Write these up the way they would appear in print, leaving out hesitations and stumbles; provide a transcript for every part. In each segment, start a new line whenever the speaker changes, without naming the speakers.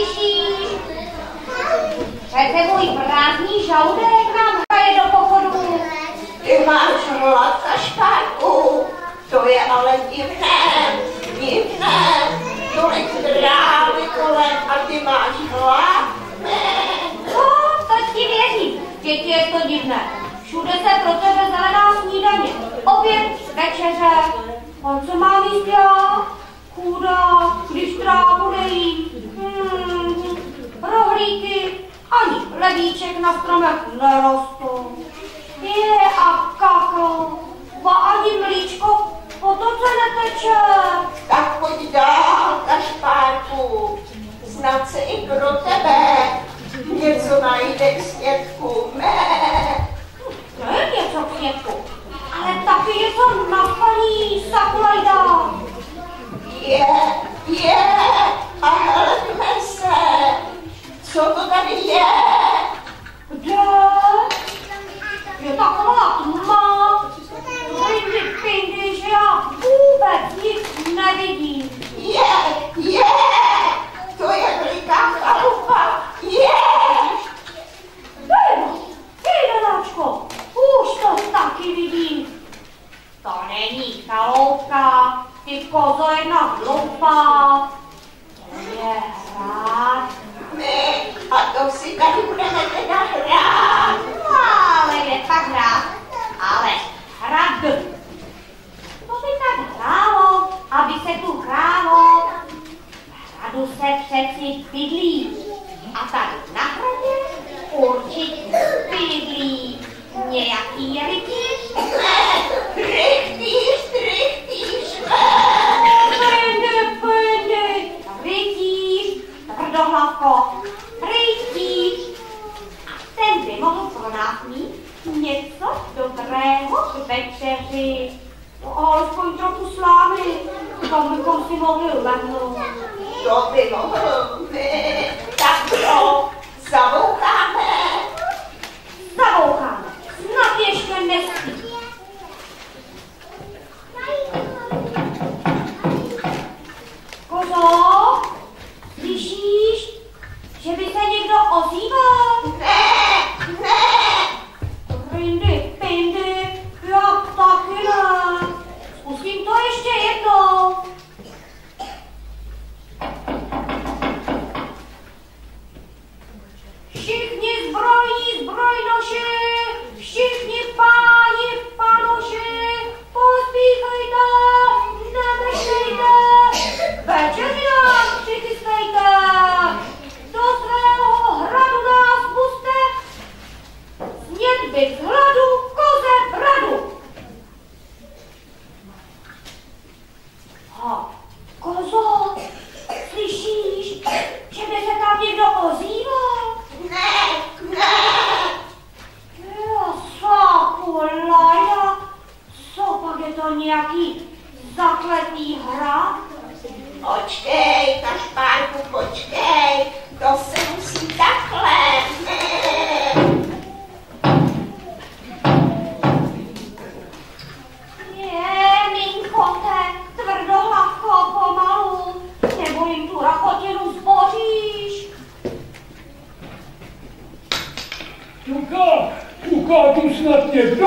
slyšíš? Přece můj prázdný žaludek nám hraje do pochodu.
Ty máš hlad, Kašpárku, to je ale divné, divné. Tolik trávy kolem a ty máš hlad?
No, to ti věřím, že ti je to divné. Všude se pro tebe zelená snídaně, oběd, večeře. A co mám jíst já? Chudá, když trávu nejím. Rohlíky, ani levíček na stromech nerostou. Je a kakao, ba ani mlíčko po toce neteče.
Tak pojď dál, Kašpárku, snad se i pro tebe něco najde k snědku,
To je něco k snědku, ale taky něco na paní Sakulajda.
Je, a hledme se, co to tady je?
Kde? Je taková tma, pindy, že já vůbec nic nevidím.
Je, to je veliká chalupa,
Jedenáčko, už to taky vidím. To není chaloupka, ty kozo jedna hloupá. To je hrad.
A to si tady budeme teda hrát.
No, ale je tak hrad, ale hrad. To by tak hrálo, aby se tu hrálo. V hradu se přeci bydlí. A tady na hradě určitě bydlí nějaký rytíř.
Rytíř.
Pojde, rytíř, tvrdohlavko, rytíř. A ten by mohl pro nás mít něco dobrého k večeři. No, alespoň trochu slávy, tam bychom si mohli lehnout.
To by mohl být. Tak jo, zavoucháme.
Zavoucháme, snad ještě nespí. Kozo, slyšíš, že by se někdo ozýval?
Ne.
Rindy, pindy, jak taky ne. Zkusím to ještě jednou. Všichni zbrojní zbrojnoši, všichni páni panoši, pospíchejte, nemeškejte, večeři nám přichystejte, do svého hradu nás puste, sněd by z hladu koze bradu. Kozo, slyšíš, že by se tam někdo ozýval?
Ne.
Sakulajda, co pak je to nějaký zakletý hrad?
Počkej, Kašpárku, počkej, to se musí takhle.
Minkote, tvrdohlavko, pomalu, nebo jim tu rakotinu zboříš.
Ťuká tu snad někdo?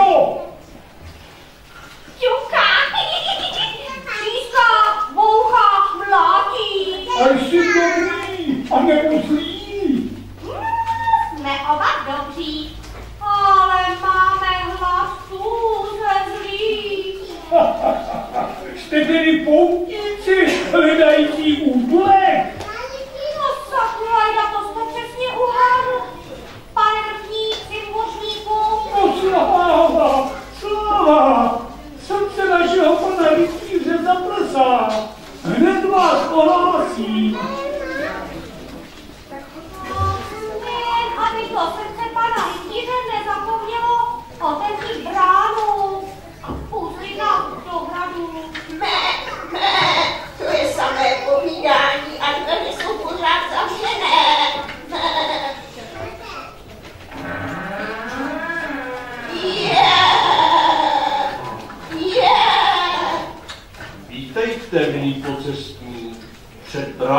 Ťuká, tříská, bouchá, mlátí.
A jsi dobrý, a nebo zlý?
Jsme oba dobří, ale máme hlas tuze zlý.
Jste tedy poutníci, hledající útulek?
No Sakulajda, to jste přesně uhádl. Pane vrchníci, možníku.
No sláva, srdce našeho pana rytíře zaplesá. Hned vás ohlásí.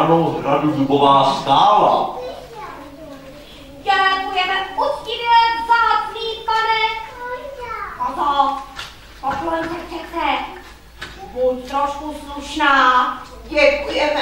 branou hradu Dubová skála.
Děkujeme úctivě, vzácný pane. Kozo, poklon se přece. Buď trošku slušná.
Děkujeme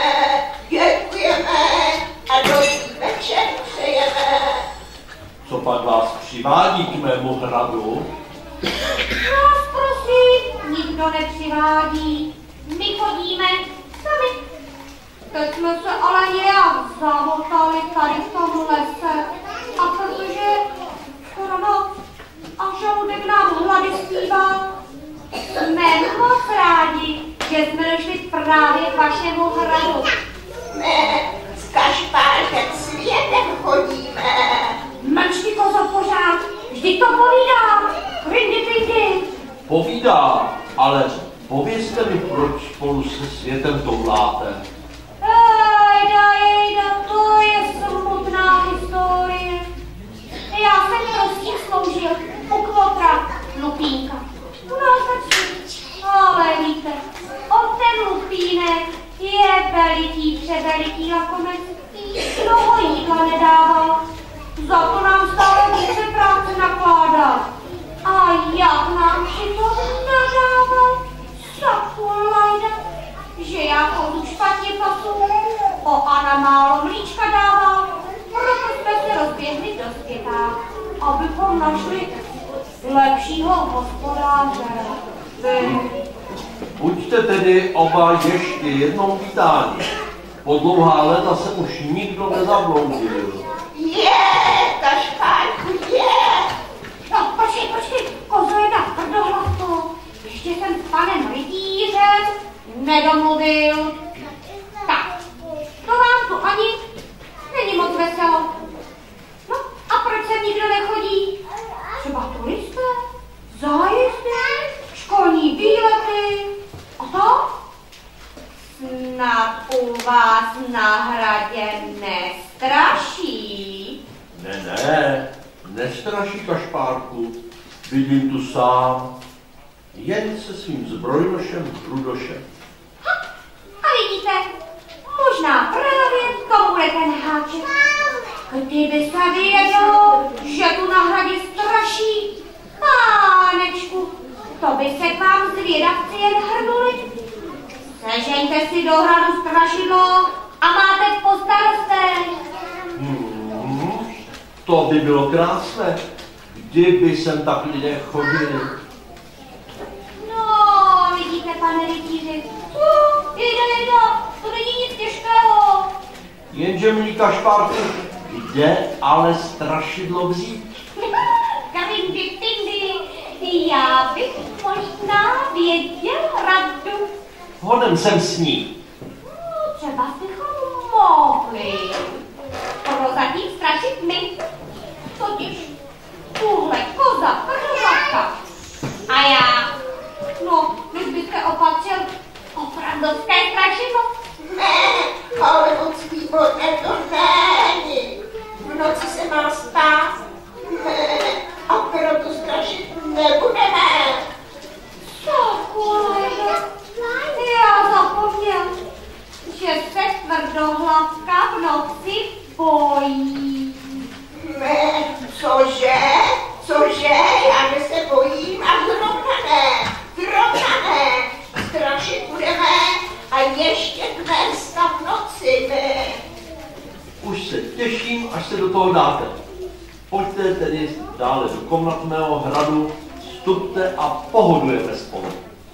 a dobrý večer přejeme.
Co pak vás přivádí k mému hradu?
Nás prosím, nikdo nepřivádí. My chodíme sami. Teď jsme se ale nějak zamotali tady v tom lese. A protože skoro noc a žaludek nám hlady zpívá, jsme moc rádi, že jsme došli právě k vašemu hradu.
My s Kašpárkem světem chodíme.
Mlč ty kozo pořád, vždyť to povídám. Rindy.
Povídá, ale povězte mi, proč spolu se světem touláte.
Ejda, to je smutná historie. Já jsem prostě sloužil u kmotra Lupínka. Ale víte, ten Lupínek je převeliký lakomec. Mnoho jídla nedával. Za to nám stále více práce nakládá. A jak nám přitom nadával, sakulajda, že já chodu špatně pasu, Anna málo mlíčka dává, proto jsme se rozběhli do světa, abychom našli lepšího hospodáře.
Buďte tedy oba ještě jednou vítáni. Po dlouhá léta se už nikdo nezabloudil.
Kašpárku,
No, počkej, kozo jedna tvrdohlavko. Ještě jsem s panem rytířem nedomluvil. Tak, to vám tu ani není moc veselo. No, a proč sem nikdo nechodí? Třeba turisté, zájezdy, školní výlety a to? Snad u vás na hradě nestraší?
Ne, nestraší Kašpárku. Vidím tu sám, jen se svým zbrojnošem Hrudošem.
A vidíte, možná právě to bude ten háček. Kdyby se vědělo, že tu na hradě straší, pánečku, to by se k vám zvědavci jen hrnuli. Sežeňte si do hradu strašidlo a máte po starostech.
To by bylo krásné, kdyby sem tak lidé chodili.
No, vidíte, pane rytíři, jde, to není nic těžkého.
Jenže, milí Kašpárku, jde ale strašidlo vzít.
Karindy, já bych možná věděl radu.
Hodem sem s ní.
Třeba bychom mohli prozatím strašit my. Totiž tuhle koza, krvatka. A já, no, když byste opatřil opravdovské strašidlo.
Ne, ale moc výborné to není. V noci se má spát. Ne, a proto strašit nebudeme.
Sakulejde, já zapomněl, že se tvrdohlavka v noci bojí.
Ne, cože, já se bojím a zrovna ne. Strašit budeme a ještě dnes v noci, ne.
Už se těším, až se do toho dáte. Pojďte tedy dále do komnat mého hradu, vstupte a pohodujeme spolu.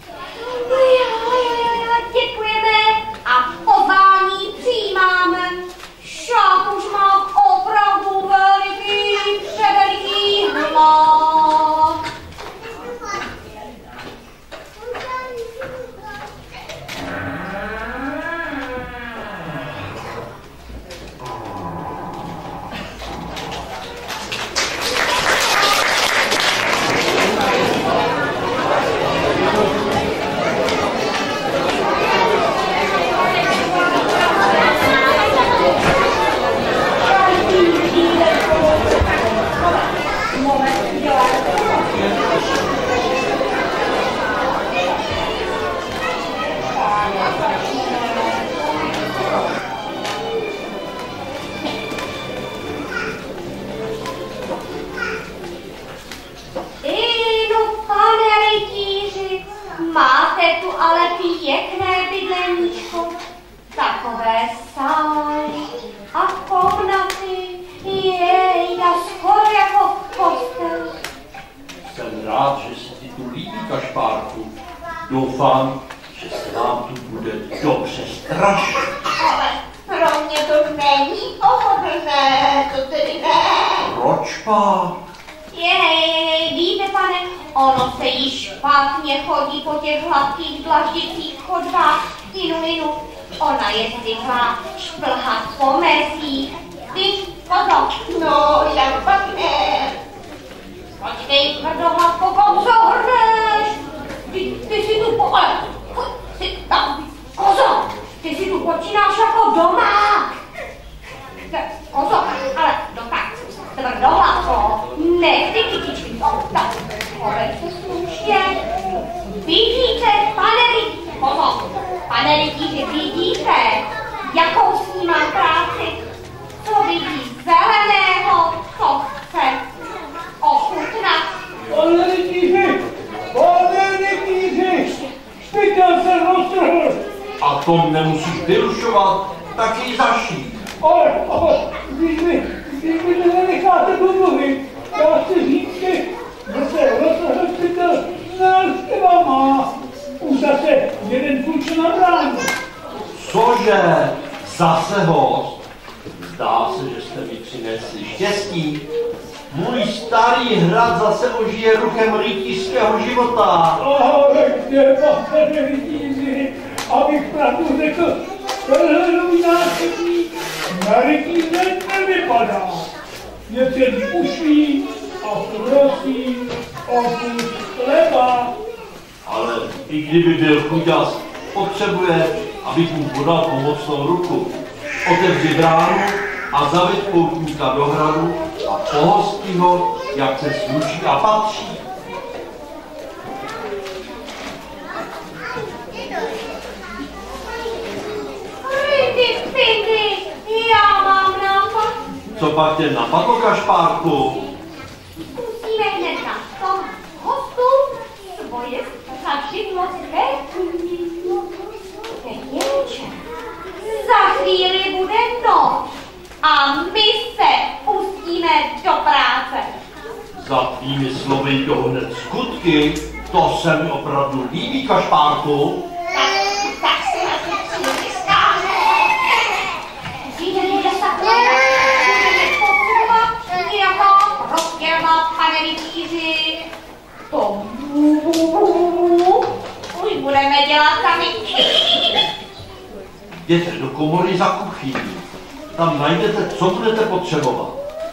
Děkujeme a pozvání přijímáme. Šák už má opravdu převeliký hlad.
doufám, že se vám tu bude dobře strašit.
Ale pro mě to není pohodlné, to tedy ne.
Proč pak?
Víte, pane, ono se jí špatně chodí po těch hladkých dlaždicích chodbách. Inu, ona je zvyklá šplhat po mezích. Víš, potom?
No, jak pak ne.
Počkej, tvrdohlavko, kozo hrneš. Ty si tu kozo, ty si tu počínáš jako doma. Kozo, ale tak, tvrdohlavko, ne, ty kytičky, tak, hovej se slušně. Vidíte, pane rytíři, vidíte, jakou s ní mám práci? Co vidí zeleného, co chce ochutnat.
Pane rytíři, špytel se roztrhl.
A to nemusíš vyrušovat, tak ji zašít.
Ale, když mi to nenecháte domluvit, já chci říct, že se roztrhl špytel s má. Už zase jeden kluč na bránu.
Cože? Zase host? Zdá se, že jste mi přinesli štěstí. Můj starý hrad zase ožije ruchem rytířského života.
Ale kde pane rytíři, abych pravdu řekl, tenhle nový náčetník na rytíře nevypadá. Je celý ušlý a prosím o kus chleba.
Ale i kdyby byl chuďas, potřebuje, abych mu podal pomocnou ruku. Otevři bránu a zaved poutníka do hradu a pohostí ho, jak se sluší a patří.
Ty, já mám nápad.
Co pak tě napadlo, Kašpárku?
Musíme hned na tom hostu svoje zaživlo jenže za chvíli bude noc a my se pustíme do práce.
Za tvými slovy jdou hned skutky, to se mi opravdu líbí, Kašpárku.
Tak si na ty přijistáme.
Budeme posouvat jako rozdělat, pane rytíři. To už budeme dělat sami.
Jděte do komory za kuchyní. Tam najdete, co budete potřebovat.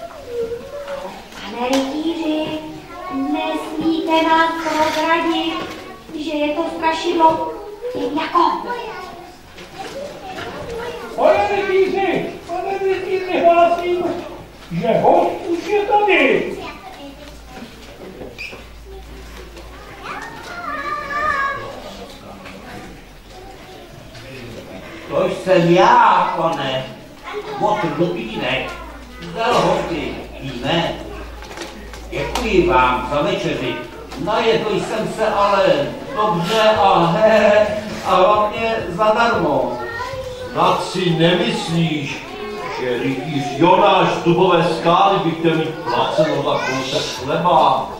Pane rytíři, nesmíte nás prozradit, že je to strašidlo jako.
Pane rytíři, hlásím, že host už je tady.
To jsem já, pane, od Lupínek, z Delhoty, víme. Děkuji vám za večeři. Najedl jsem se ale dobře a hlavně zadarmo.
Snad si nemyslíš, že rytíř Jonáš z Dubové skály by chtěl mít placeno za kousek chleba.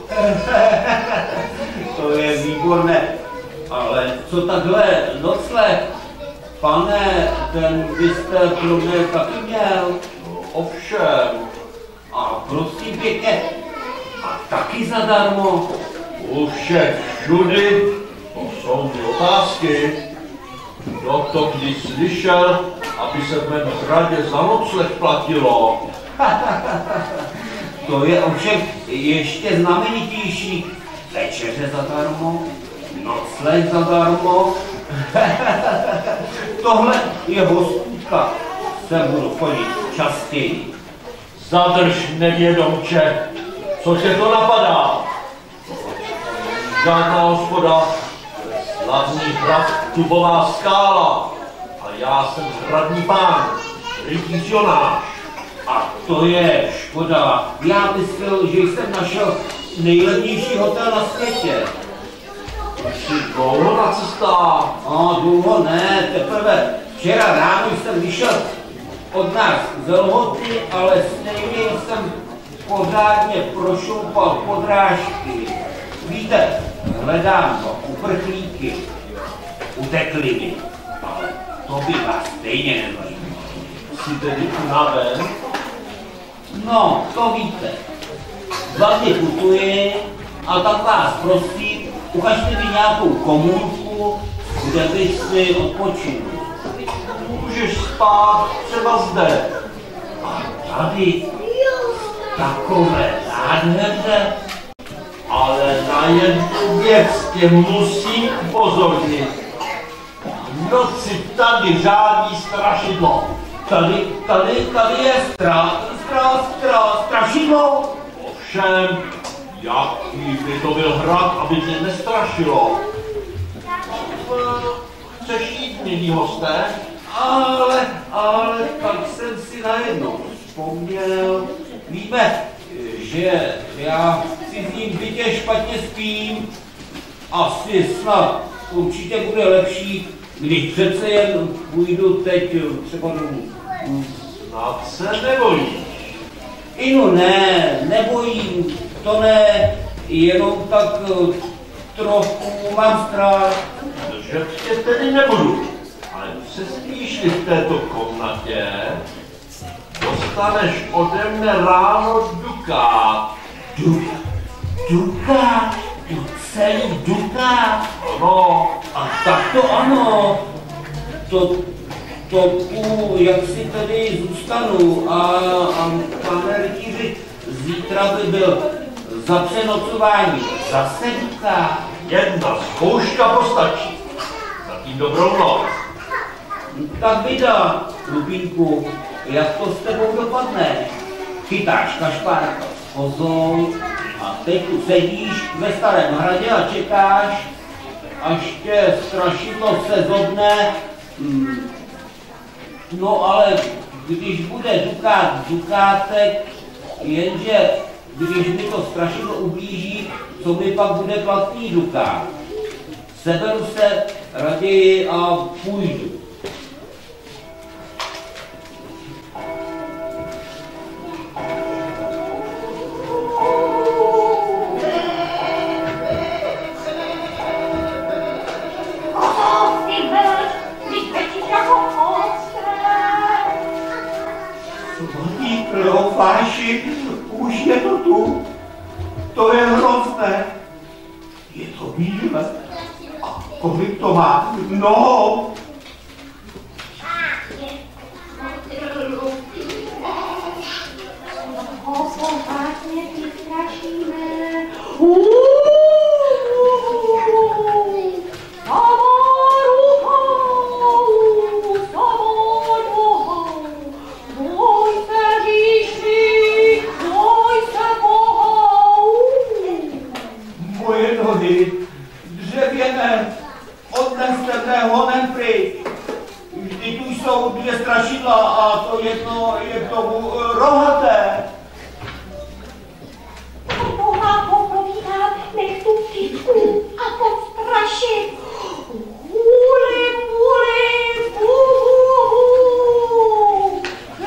To je výborné, ale co takhle nocleh? Pane, ten byste pro mě taky měl.
Ovšem,
A prosím pěkně, a taky zadarmo.
u všech všudy, to jsou ty otázky. Kdo to kdy slyšel, aby se v mém hradě za nocleh platilo?
To je ovšem ještě znamenitější. Večeře zadarmo, nocleh zadarmo. Tohle je hospůdka. Sem budu chodit častěji.
Zadrž, nevědomče, co tě to napadá? Žádná hospoda, slavný hrad Dubová skála. A já jsem hradní pán, rytíř Jonáš.
A to je škoda. Já myslel, že jsem našel nejlevnější hotel na světě.
Jsi dlouho na cestách?
No, dlouho ne, teprve včera ráno jsem vyšel od nás z Lhoty, ale stejně jsem pořádně prošoupal podrážky. Víte, hledám uprchlíky. utekli mi. Ale to by vás stejně nezajímalo.
Jsi tedy unaven?
No, to víte. 2 dny putuji a tak vás prosím, ukažte mi nějakou komůrku, kde bych si odpočinul.
Můžeš spát třeba zde.
A tady takové nádherné.
Ale na jednu věc tě musím upozornit. V noci tady řádí strašidlo.
Tady je strašidlo.
Ovšem, jaký by to byl hrad, aby tě nestrašilo. Chceš jít, milí hosté?
Ale tak jsem si najednou vzpomněl. Víme, že já v cizím bytě špatně spím. Asi snad určitě bude lepší, když přece jen půjdu teď třeba domů.
Snad se nebojíš.
Inu ne, nebojím, to ne, jenom tak trochu mám strach.
Že tě tedy nebudu, ale přespíš-li v této komnatě, dostaneš ode mne ráno dukát.
Dukát? Celý dukát?
No,
A tak to ano, to jak si tady zůstanu a pane rytíři, zítra by byl za přenocování zase dukát.
jedna zkouška postačí. Zatím dobrou noc.
Tak vydá, Lupínku, jak to s tebou dopadne? Chytáš kašpárka s kozou a teď tu sedíš ve Starém hradě a čekáš, až tě strašidlo se zobne. No ale když bude dukátek, jenže když mi to strašidlo ublíží, co mi pak bude platný dukát? Seberu se raději a půjdu. Leofáši, už je to tu. To je hrozné. Je to bílé. A kolik to má? No.
Posloucháte, ty strašíme.
Moje nohy, dřevěné, odneste mne honem pryč. Vždyť už jsou 2 strašidla a to jedno je k tomu rohaté.
Boha popovídám, nech tu kytku a postrašit. Huli, huli, huhu.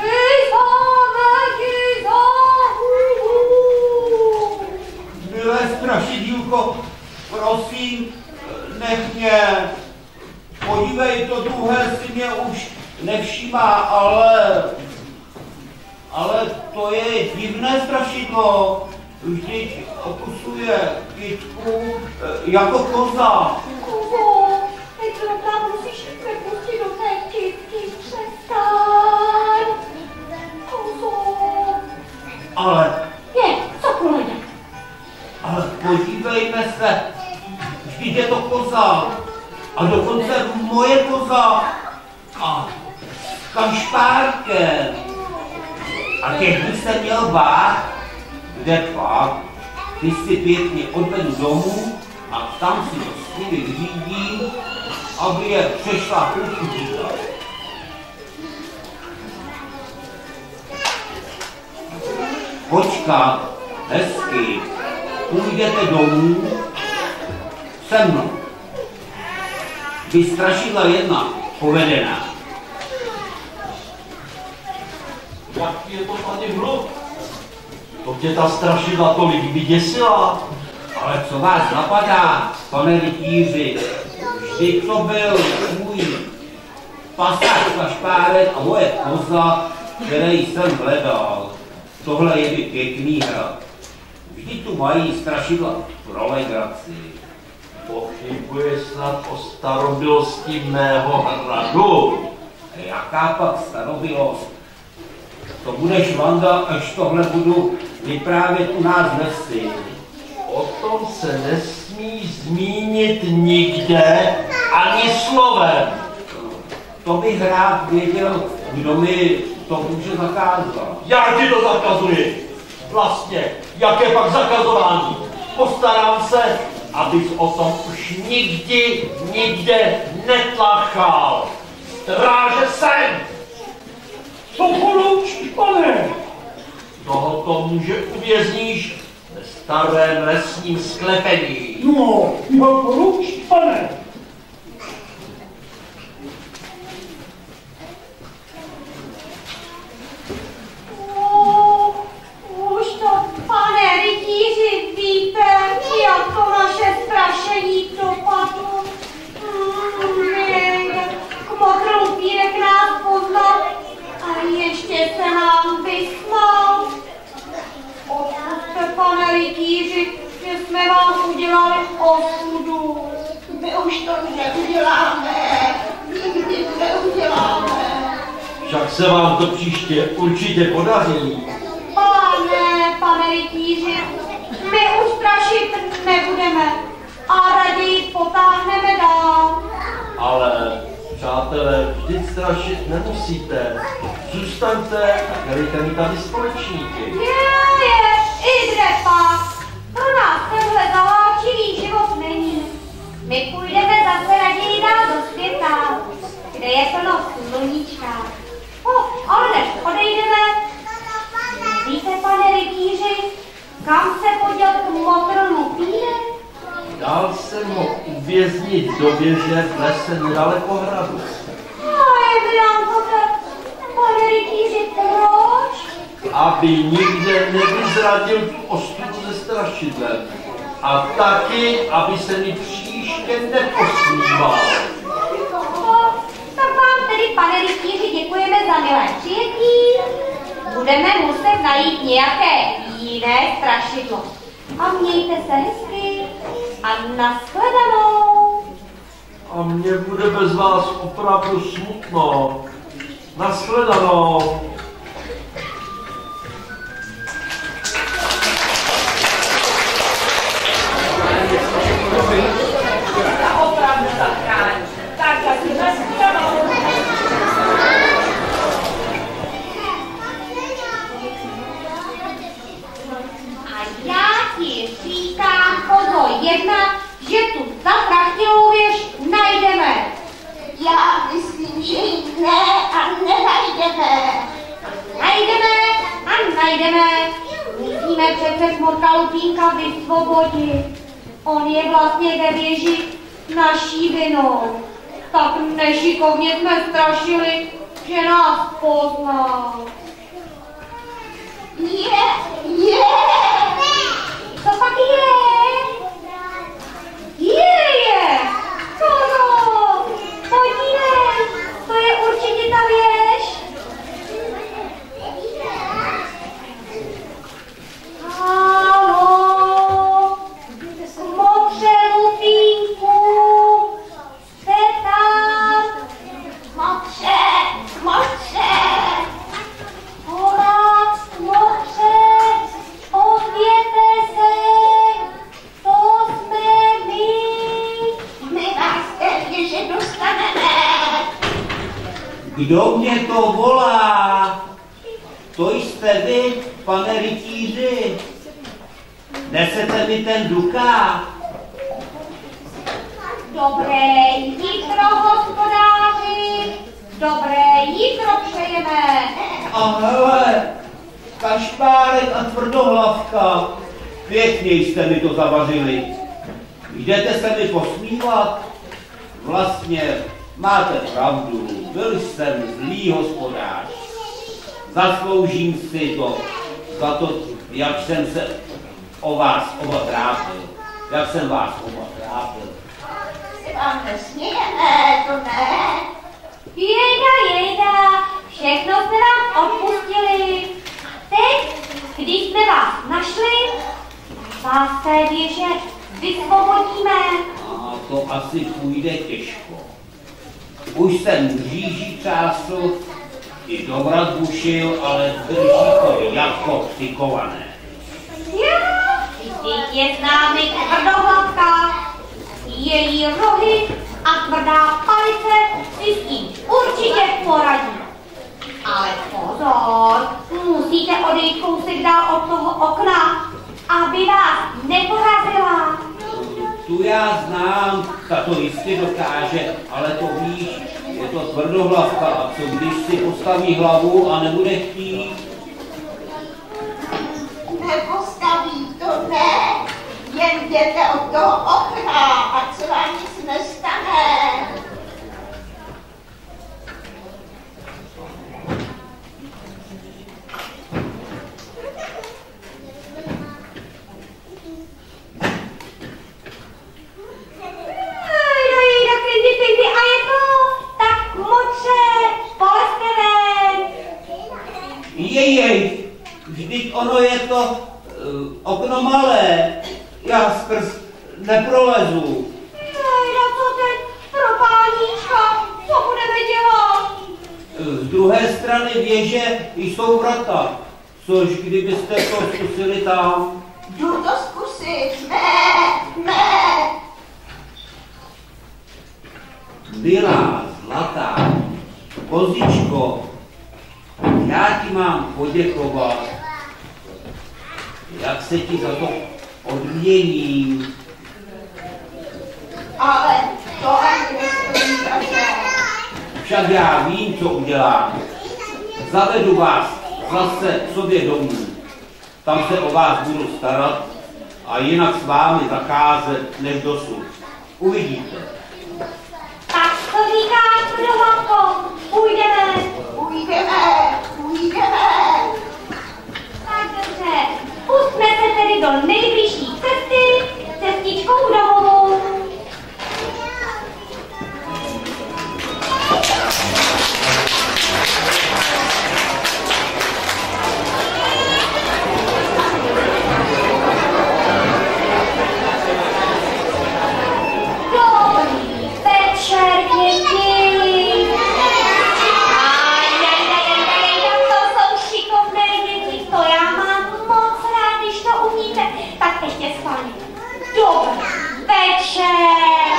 Milé strašidílko, prosím, nech mě. Podívej, to druhé si mě už nevšímá, ale to je divné strašidlo. Vždyť okusuje kytku jako koza.
Kozo, teď zrovna musíš přepustit do té kytky, přestaň. Kozo.
Ale
Co koleda?
Ale podívejme se, vždyť je to koza. A dokonce moje koza. A s kašpárkem. A těch bych se měl bát, kde pak, ty si pěkně odvedu domů a tam si to s nimi vyřídím, aby je přešla chuť. Počkat, hezky, půjdete domů se mnou. Vystrašidla jedna povedená.
Jaký je to tady hluk? To tě ta strašidla tolik vyděsila.
Ale co vás napadá, pane rytíři? Vždyť to byl můj pasáž Kašpárek a moje koza, který jsem hledal. Tohle je by pěkný hrad. Vždyť tu mají strašidla pro legraci.
Pochybuje snad o starobilosti mého hradu.
Jaká pak starobilost? To budeš, Vanda, až tohle budu vyprávět u nás v lesi.
O tom se nesmí zmínit nikde ani slovem.
To bych rád věděl, kdo mi to může zakázat.
Já ti to zakazuji. Vlastně, jaké pak zakazování? Postarám se, abys o tom už nikdy, nikde netlachal. Stráže sem!
Co poroučíš, pane?
Tohoto muže uvězníš ve starém lesním sklepení.
No, jak poroučíš, pane?
Už to, pane rytíři, víte, jak to naše strašení dopadlo. Kmotr Lupírek nás poznal a ještě se nám vysmál. Odpusťte, pane rytíři, že jsme vám udělali ostudu.
My už to neuděláme, nikdy neuděláme.
Však se vám to příště určitě podaří.
Pane rytíři, my už strašit nebudeme a raději potáhneme dál.
Ale, přátelé, vždyť strašit nemusíte. Zůstaňte a dělejte mi tady společníky.
I kde pak. Pro nás tenhle zaváčivý život není. My půjdeme zase raději dál do světa, kde je plno sluníčka. Ale než odejdeme, víte, pane rytíři, kam se poděl kmotr Lupírek?
Dal jsem ho uvěznit do věže v lese nedaleko hradu.
Pane rytíři, proč?
Aby nikde nevyzradil tu ostudu ze strašidlem. A taky, aby se mi příště neposmíval.
Tak vám tedy, pane rytíři, děkujeme za milé přijetí. Budeme muset najít nějaké jiné strašidlo. A mějte se hezky a nashledanou.
A mně bude bez vás opravdu smutno. Nashledanou.
Opravdu zachrání. Tak asi nashledanou.
Já ti říkám, kozo jedna, že tu zatrachtilou věž najdeme.
Já myslím, že ji ne a nenajdeme.
Najdeme. Musíme přece kmotra Lupínka vysvobodit. On je vlastně ve věži naší vinou. Tak nešikovně jsme strašili, že nás poznal.
Je.
Co pak je? Je. Kozo, podívej, to je určitě ta věž. Haló, kmotře Lupínku, jste tam?
Kmotře.
Hola, kmotře, ozvěte se, to jsme my.
My vás teď, že dostaneme.
Kdo mě to volá? To jste vy, pane rytíři. Nesete mi ten dukát?
Dobré jitro, hospodáři, dobré jitro přejeme.
A hele, Kašpárek a tvrdohlavka, pěkně jste mi to zavařili. Jdete se mi posmívat? Vlastně máte pravdu, byl jsem zlý hospodář. Zasloužím si to za to, jak jsem se o vás oba trápil. Jak jsem vás oba trápil.
vám nesmějeme, to ne.
Jejda, všechno jsme vám odpustili. Teď, když jsme vás našli, vás z té věže vysvobodíme.
A to asi půjde těžko. Už jsem mříží třásl, i do vrat bušil, ale drží to jako přikované.
Vždyť je známý tvrdohlavka, její rohy a tvrdá palice si s tím určitě poradí. Ale pozor, musíte odejít kousek dál od toho okna, aby vás neporazila.
Tu já znám, ta to jistě dokáže, ale to víš, je to tvrdohlavka a co když si postaví hlavu a nebude chtít?
Nepostaví, to ne. Jen jděte od toho okna, ať se vám nic nestane.
A je to tak močře, polezte ven.
Jej, vždyť ono je to okno malé, já skrz neprolezu.
Jejda, co teď pro páníčka, co budeme dělat?
Z druhé strany věže jsou vrata, což kdybyste to zkusili tam.
Jdu to zkusit, ne.
Milá, zlatá, kozičko, já ti mám poděkovat, jak se ti za to odměním.
Ale to ani nestojí za to.
Však já vím, co udělám. Zavedu vás zase k sobě domů. Tam se o vás budu starat a jinak s vámi zacházet než dosud. Uvidíte.
Tak co říkáš, tvrdohlavko? Půjdeme. Tak dobře, pustme se tedy do nejbližší cesty, cestičkou domů. Dobrý večer, děti. To jsou šikovné děti, to já mám moc rád, když to umíte. Tak ještě spálně. Dobrý večer.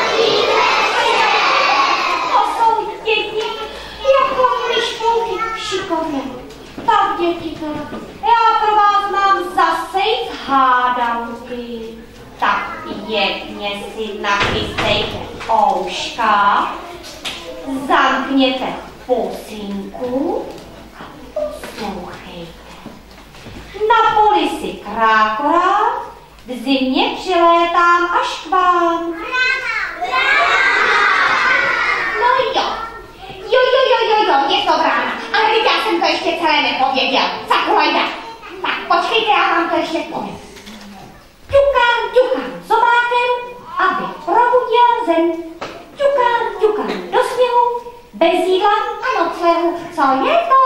To jsou děti jako myšpouky šikovné. Tak děti, já pro vás mám zase hádanky. Tak pěkně si nachystejte ouška, zamkněte pusinku a poslouchejte. Na poli si krákorát, v zimě přilétám až k vám. No jo, je to vrána, ale teď já jsem to ještě celé nepověděl. Sakulajda, tak počkejte, já vám to ještě povím. Ťukám zobákem, aby probudila zem. Ťukám do sněhu, bez jídla a noclehu. Co je to?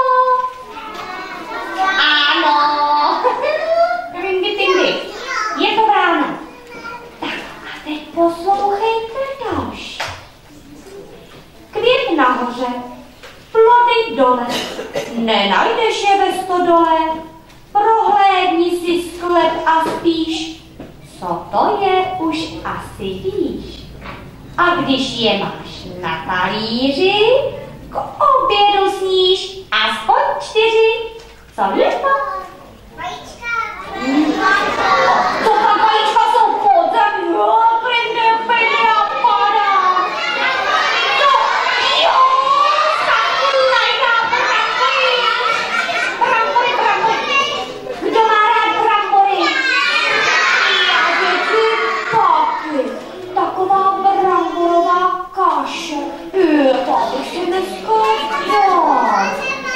Ano. Rindy. Je to ráno. Tak a teď poslouchejte další. Květ nahoře, plody dole. Nenajdeš je ve stodole. Prohlédni si sklep a spíš. Co to je, už asi víš. A když je máš na talíři, k obědu sníš aspoň 4. Co je to? Vajíčka. To tam vajíčka jsou pod zem. Jo, prinde a padá. No, jo, sakulajda, brambory. Kdo má rád brambory? Taková bramborová kaše. To bych si dneska dal.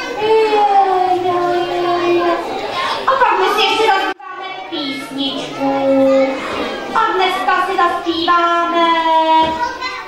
A pak my si ještě zaspíváme písničku. A dneska si zaspíváme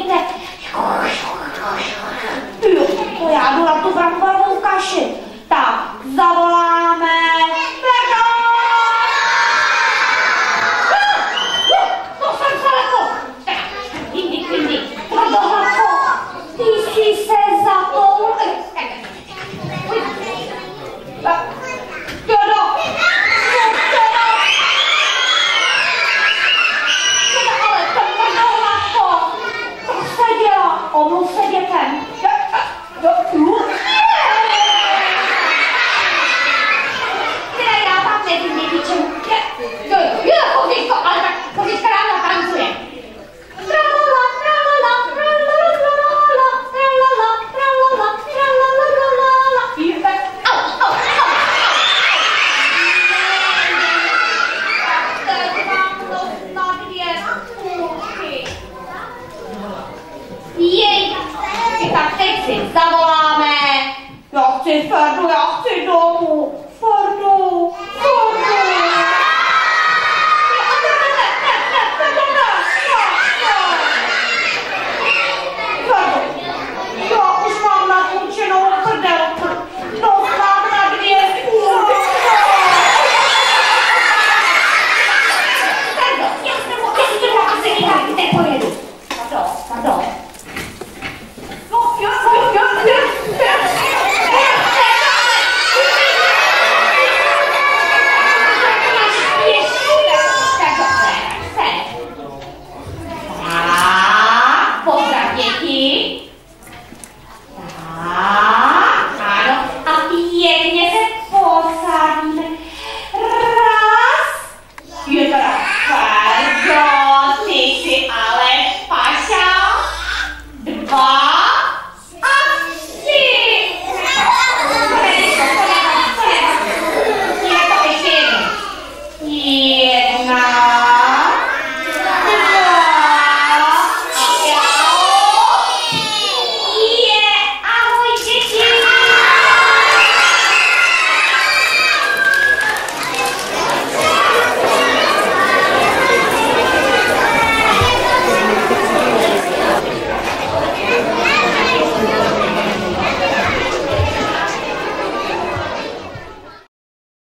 podívejte. Jo, to já jdu na tu bramborovou kaši. Tak, zavoláme Ferdo! To jsem se lekl. Jindy. Ferdo, Hladko, ty jsi se zapoul. Omluv se dětem. Teda já tam nevím, něčemu. Jo, kozičko, ale tak kozička ráda tancuje. Tralala, tralala, tralala, tralala, tralala, tralala, tralala, tralala. Jíme. Au. Teď mám to na 2 půlky. Jej, tak teď si zavoláme. Já chci Ferdu